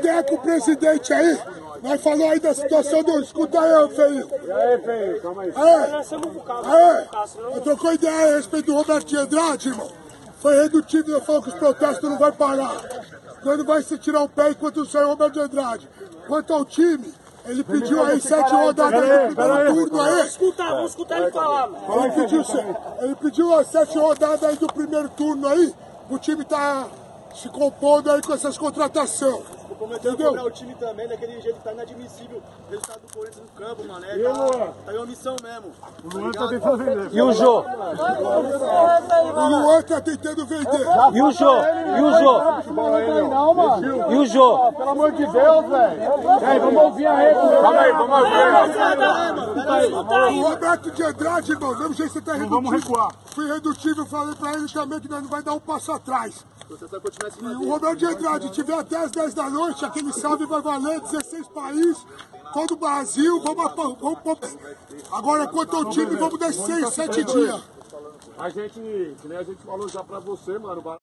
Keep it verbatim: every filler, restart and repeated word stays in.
ideia com o presidente aí. Nós falou aí da situação do... Escuta aí, feio. E aí, feio? Calma aí. É, eu trocou ideia a respeito do Roberto Andrade, irmão. Foi redutivo, eu falo que os protestos não vão parar. Então não vai se tirar o pé enquanto sai o Roberto Andrade. Quanto ao time, ele pediu aí sete rodadas no primeiro turno aí. Vamos escutar, vamos escutar ele falar. Mano. Ele pediu, ele pediu sete rodadas aí do primeiro turno aí. O time tá se compondo aí com essas contratações. Começou a cobrar o time também, daquele jeito que tá inadmissível. O resultado do Corinthians no campo, mano. É, tá, tá em omissão mesmo. O Luan tá tentando vender. E o Jô? O Luan tá tentando vender. E o Jô? E o Jô? E o Jô? Pelo amor de Deus, velho. Aí, vamos ouvir a rede. Calma aí, vamos ouvir. O Roberto de Andrade, irmão, mesmo jeito que você tá redutivo. Vamos recuar. Fui redutivo, eu falei pra ele também que nós não vai dar um passo atrás. E o Roberto de Andrade tiver até as dez da noite, aquele salve vai valer dezesseis países, todo o Brasil, vamos, vamos, agora quanto ao time, vamos dar seis, sete dias. A gente, que nem a gente falou já pra você, mano.